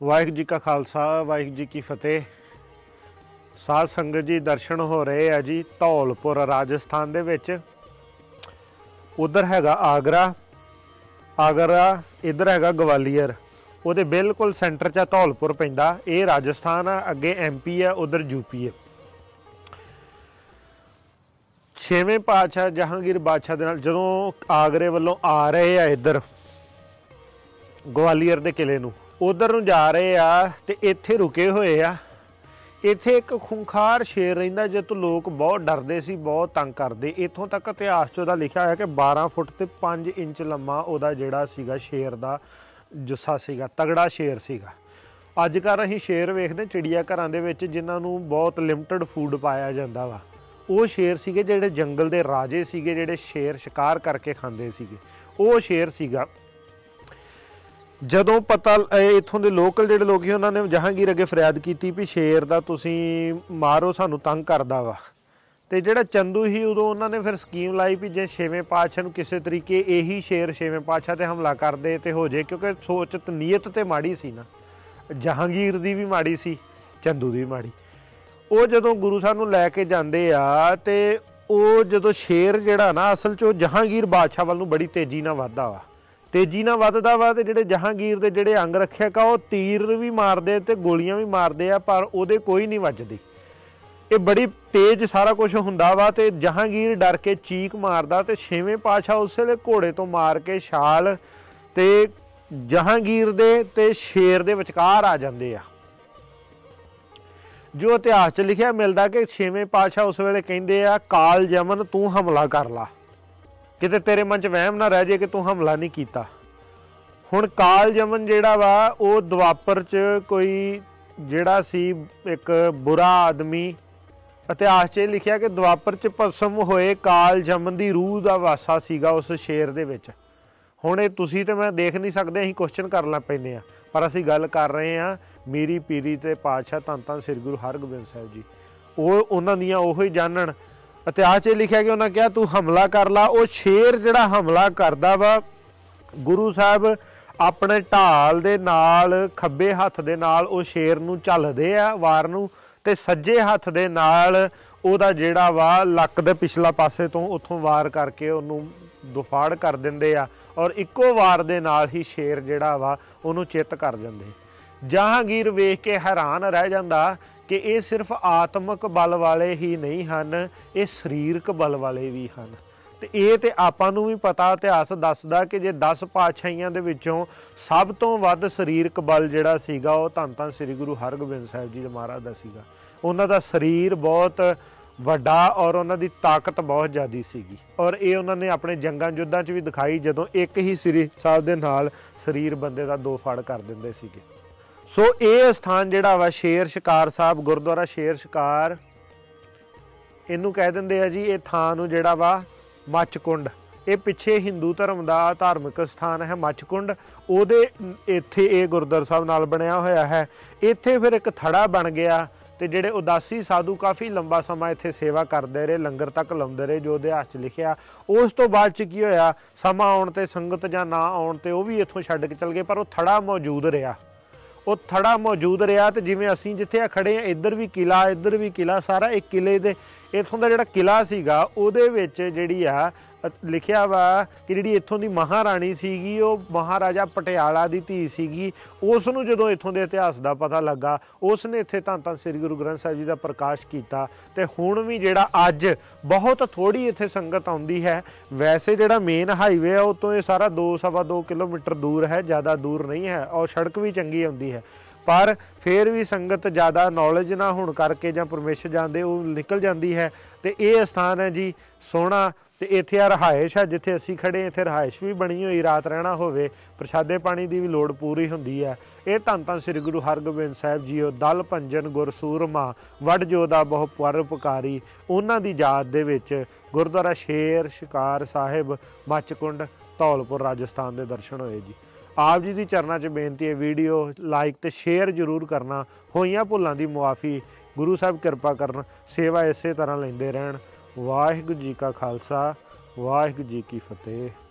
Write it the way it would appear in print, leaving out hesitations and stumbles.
वाहिगुरू जी का खालसा वाहिगुरू जी की फतेह। साध संगत जी दर्शन हो रहे है जी धौलपुर राजस्थान दे विच। उधर हैगा आगरा, इधर हैगा ग्वालियर। ਉਹਦੇ बिल्कुल सेंटर च धौलपुर पैंदा। ये राजस्थान है, अगे MP है, उधर UP है। छेवें पातशाह जहांगीर बादशाह दे नाल जदों आगरे वालों आ रहे हैं इधर ग्वालियर के किले नूं, उधर नूं जा रहे आ ते इत्थे रुके हुए आ। इत्थे एक खूंखार शेर रहिंदा जितों लोग बहुत डरदे सी, बहुत तंग करदे। इत्थों तक इतिहास च उहदा लिखिया होया कि 12 फुट ते 5 इंच लम्मा उहदा जिहड़ा सीगा शेर दा जुस्सा सीगा, तगड़ा शेर सीगा। अजकल असीं शेर वेखदे चिड़िया घरां दे विच जिन्हां नूं बहुत लिमिटेड फूड पाया जांदा वा। ਉਹ शेर ਸੀਗੇ ਜਿਹੜੇ जंगल ਦੇ राजे ਸੀਗੇ, ਜਿਹੜੇ शेर शिकार करके खांदे ਸੀਗੇ। ਉਹ शेर ਸੀਗਾ। ਜਦੋਂ पता इत्थों ਦੇ लोकल ਜਿਹੜੇ लोग ਸੀ ਉਹਨਾਂ ਨੇ ਜਹਾਂਗੀਰ ਅੱਗੇ ਫਰਿਆਦ ਕੀਤੀ ਵੀ शेर ਦਾ ਤੁਸੀਂ ਮਾਰੋ, ਸਾਨੂੰ ਤੰਗ ਕਰਦਾ ਵਾ। ਤੇ ਜਿਹੜਾ ਚੰਦੂ ਸੀ ਉਦੋਂ ਉਹਨਾਂ ਨੇ ਫਿਰ ਸਕੀਮ ਲਾਈ ਵੀ ਜੇ ਛੇਵੇਂ ਪਾਤਸ਼ਾਹ ਨੂੰ ਕਿਸੇ ਤਰੀਕੇ ਇਹੀ शेर ਛੇਵੇਂ ਪਾਤਸ਼ਾਹ ਤੇ ਹਮਲਾ ਕਰਦੇ ਤੇ ਹੋ ਜੇ, ਕਿਉਂਕਿ ਸੋਚ ਨੀਅਤ ਤੇ ਮਾੜੀ ਸੀ ਨਾ, ਜਹਾਂਗੀਰ ਦੀ ਵੀ ਮਾੜੀ ਸੀ, ਚੰਦੂ ਦੀ ਵੀ ਮਾੜੀ। ਉਹ ਜਦੋਂ ਗੁਰੂ ਸਾਹਿਬ ਨੂੰ ਲੈ ਕੇ ਜਾਂਦੇ ਆ ਤੇ ਉਹ ਜਦੋਂ ਸ਼ੇਰ ਜਿਹੜਾ ਨਾ ਅਸਲ 'ਚ ਉਹ ਜਹਾਂਗੀਰ ਬਾਦਸ਼ਾਹ ਵੱਲ ਨੂੰ ਬੜੀ ਤੇਜ਼ੀ ਨਾਲ ਵੱਧਦਾ ਵਾ, ਤੇਜ਼ੀ ਨਾਲ ਵੱਧਦਾ ਵਾ। ਤੇ ਜਿਹੜੇ ਜਹਾਂਗੀਰ ਦੇ ਜਿਹੜੇ ਅੰਗ ਰੱਖਿਅਕ ਆ ਉਹ ਤੀਰ ਵੀ ਮਾਰਦੇ ਤੇ ਗੋਲੀਆਂ ਵੀ ਮਾਰਦੇ ਆ, ਪਰ ਉਹਦੇ ਕੋਈ ਨਹੀਂ ਵੱਜਦੀ। ਇਹ ਬੜੀ ਤੇਜ਼ ਸਾਰਾ ਕੁਝ ਹੁੰਦਾ ਵਾ। ਤੇ ਜਹਾਂਗੀਰ ਡਰ ਕੇ ਚੀਕ ਮਾਰਦਾ ਤੇ ਛੇਵੇਂ ਪਾਤਸ਼ਾਹ ਉਸ ਵੇਲੇ ਘੋੜੇ ਤੋਂ ਮਾਰ ਕੇ ਛਾਲ ਤੇ ਜਹਾਂਗੀਰ ਦੇ ਤੇ ਸ਼ੇਰ ਦੇ ਵਿਚਕਾਰ ਆ ਜਾਂਦੇ ਆ। जो इतिहास च लिखिया मिलता कि छेवें पातशाह उस वेले कहते आ काल जमन तू हमला कर ला, किते तेरे मन च वहम ना रह जाए कि तू हमला नहीं किया। हुण काल जमन जिहड़ा वा वो द्वापर च कोई जिहड़ा सी एक बुरा आदमी, इतिहास च लिखिया कि द्वापर च भस्म होए काल जमन की रूह का वासा सीगा उस शेर दे विच। हुण ये तुसीं ते मैं देख नहीं सकते, असीं क्वेश्चन करना पैंदे आ, पर असीं गल कर रहे हैं मीरी पीरी ते पातशाह धन धन श्री गुरु हरगोबिंद साहिब जी। वो उन्हां दियां ओही जानन। इतिहास च लिखिया कि उन्हां कहा तू हमला कर ला। वो शेर जिहड़ा हमला करदा वा, गुरु साहब अपने ढाल दे नाल खब्बे हत्थ दे नाल वो शेर नूं झलदे आ वार नूं, ते सज्जे हत्थ दे नाल ओहदा जिहड़ा वा लक दे पिछला पासे तो उत्थों वार करके उहनूं दुफाड़ कर दिंदे आ, और इक्को वार दे नाल ही शेर जिहड़ा वा उहनूं चित कर दिंदे। जहांगीर वेख के हैरान रह जाता कि ये सिर्फ आत्मक बल वाले ही नहीं हैं, ये शरीरक बल वाले भी हैं। तो ये तो आपां नूं भी पता, इतिहास दसदा कि जे 10 पातशाहियां दे विचों सब तो वध शरीरक बल जिहड़ा सीगा वो धन धन श्री गुरु हरगोबिंद साहिब जी महाराज दा सीगा। उन्हां दा शरीर बहुत वड्डा और उन्हां दी ताकत बहुत ज़्यादा सीगी, और ये उन्होंने अपने जंगां युद्धां च भी दिखाई जदों एक ही श्री साहब दे नाल शरीर बंदे दा दो फाड़ कर दिंदे सीगे। सो ये स्थान जिहड़ा वा शेर शिकार साहब गुरुद्वारा शेर शिकार इनू कह दिंदे आ जी। ये थां नूं जिहड़ा वा मचकुंड, ये पिछे हिंदू धर्म का धार्मिक स्थान है मचकुंड, उहदे इत्थे ये गुरुद्वारा साहब नाल बनया होया है। इत्थे फिर एक थड़ा बन गया ते जिहड़े उदासी साधु काफ़ी लंबा समा इत्थे सेवा करते रहे, लंगर तक लाउंदे रहे, जो इतिहास च लिखिया। उस तो बाद च की होया, समा आउण ते संगत जां ना आउण ते वो भी इत्थों छड्ड के चल गए, पर वो थड़ा मौजूद रहा। वो थड़ा मौजूद रहा। तो जिवें असीं जिथे खड़े हैं इधर भी किला, इधर भी किला, सारा एक किले दे इत्थों का जिहड़ा किला सीगा उहदे विच जिहड़ी आ लिखिया वा कि जिहड़ी इत्थों दी महाराणी सीगी वो महाराजा पटियाला दी धी सीगी। उस नूं जदों इत्थों दे इतिहास दा पता लगा, उसने इत्थे धन धन श्री गुरु ग्रंथ साहिब जी दा प्रकाश कीता। ते हुण भी जिहड़ा अज बहुत थोड़ी इत्थे संगत आउंदी है। वैसे जिहड़ा मेन हाईवे है उत्तों ये सारा 2-2.25 किलोमीटर दूर है, ज़्यादा दूर नहीं है, और सड़क भी चंगी आउंदी है, पर फिर भी संगत ज़्यादा नॉलेज ना होने करके जां परमेश्वर जांदे वो निकल जाती है। तो ये स्थान है जी सोहना। तो इत्थे आ रहायश है जिथे असीं खड़े, इत्थे रहायश भी बनी हुई, रात रहना होवे, प्रसादे पानी की भी लोड़ पूरी हुंदी है। ये धन धन श्री गुरु हरगोबिंद साहिब जी दल भंजन गुरसूरमा वड जोधा बहु परोपकारी, उन्हां दी याद दे विच गुरुद्वारा शेर शिकार साहिब मचकुंड धौलपुर राजस्थान के दर्शन होए जी। आप जी की चरणा च बेनती है, वीडियो लाइक तो शेयर जरूर करना, होइयां भुलां दी मुआफ़ी, गुरु साहब किरपा करन, सेवा इस तरह लेंदे रहन। वाहिगुरू जी का खालसा वाहिगुरू जी की फतेह।